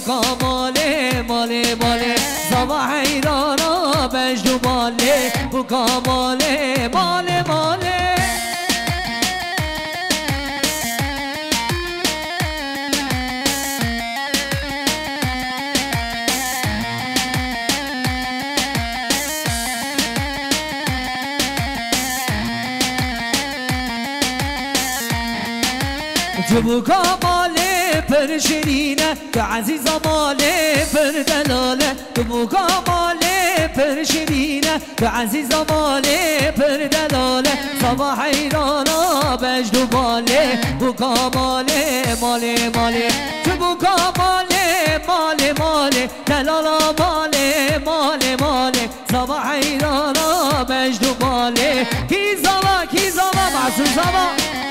بکا ماله ماله ماله زبا حیرانا بجدو ماله بکا ماله ماله ماله جبوكا مالي پر شرينة كعزيزة مالي پر دلالة جبوكا مالي پر شرينة كعزيزة مالي پر دلالة صباح حيرانا بجدو مالي بوكا مالي مالي مالي جبوكا مالي مالي مالي دلالة مالي مالي مالي صباح حيرانا بجدو مالي كي زبا معسول زبا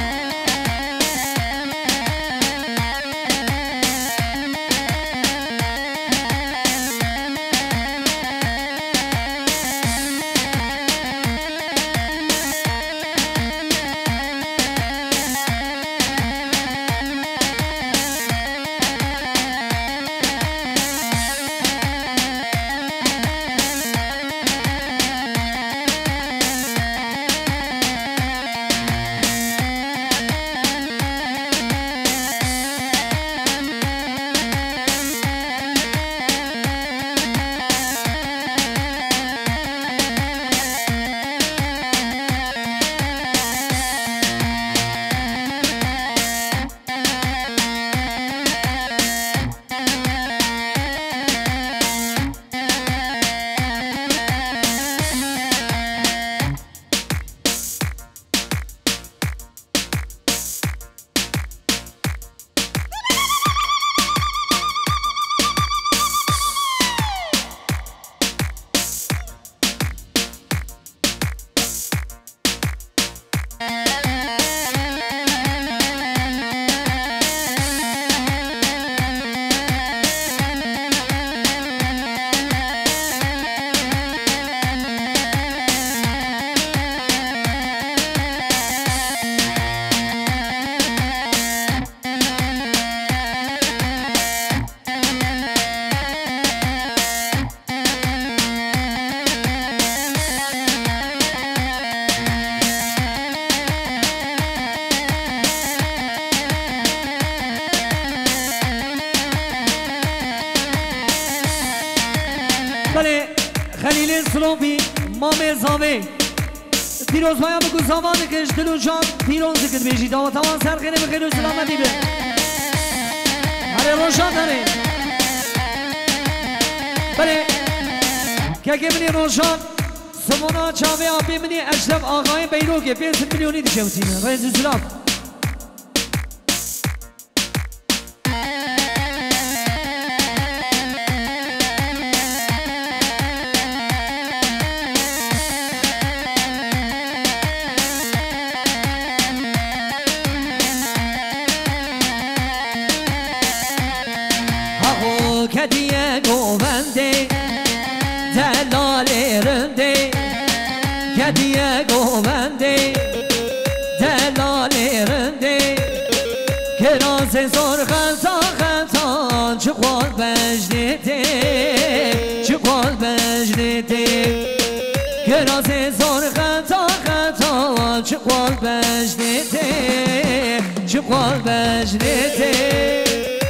خلیل سلوبی مام زاوی پیروز باید بگو زمان کش دلو جان پیروز کد بیجید و تمام سر خیلی بخیر و سلامتی به هره روشان داره بله که منی روشان سمونا چاوه آبی منی اشرف آقای بیرو که 5 میلیونی دیشه بسینه رئیس سلاف کدیه گوونده دلال رنده کدیه گوونده دلال رنده کراز زور خلطا خلطان چقوال بجنده چقوال بجنده کراز زور خلطا خلطان چقوال بجنده چقوال بجنده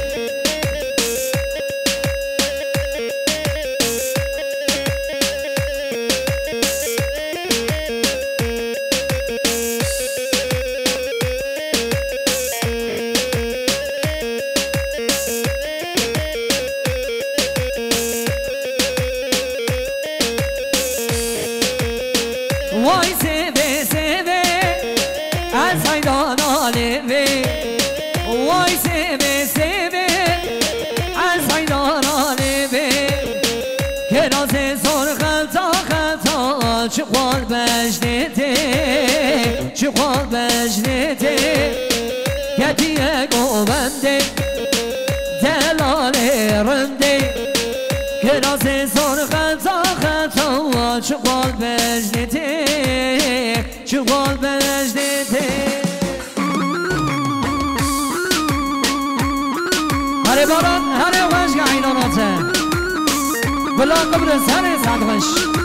وای سوه سوه از حیران آلوه وای سوه سوه از حیران آلوه که راز زور خلطا خلطا چقوال بجنده چقوال بجنده کدیه گوونده دلال رنده که راز زور خلطا خلطا چقوال بجنده چقوال بجنده هره باران هره وش که عیناناته بلا قبرس هره سعدوش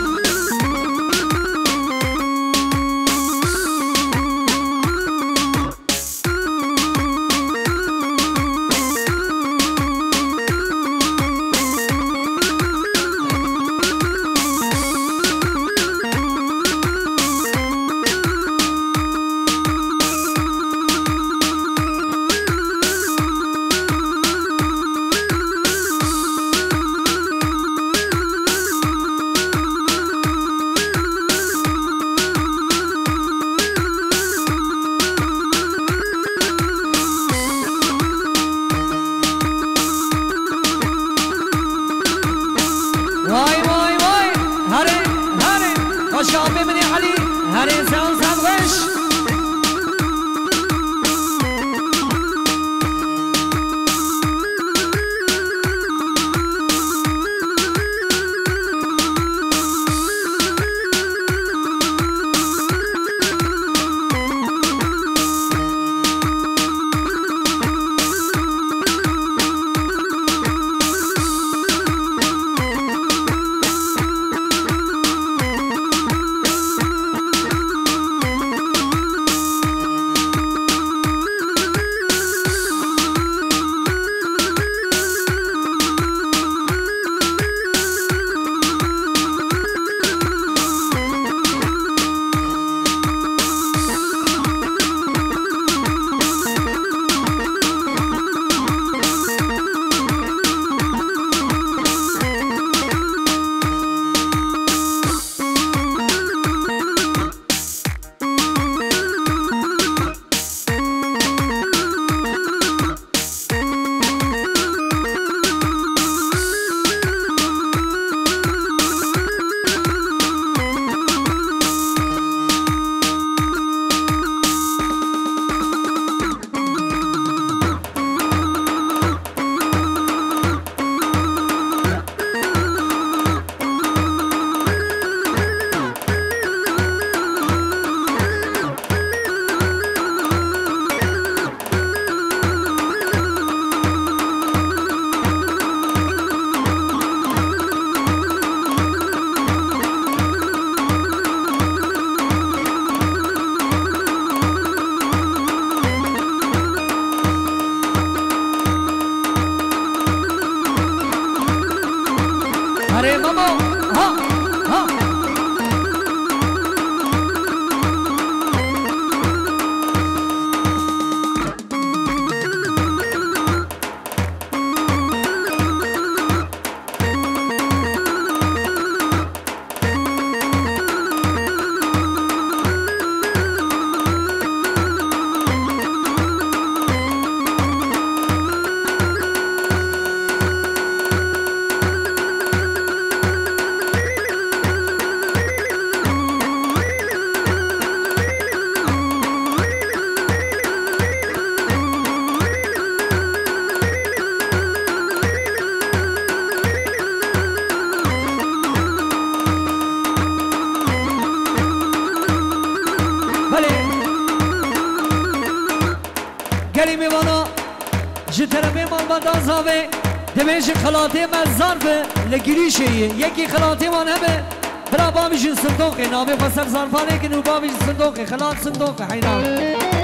دمیش خلاطه من ظرف لگریشه یکی خلاطه من همه برا بامیش صندوق نامه فسر ظرفانه که نو بامیش صندوق خلاط صندوق حیران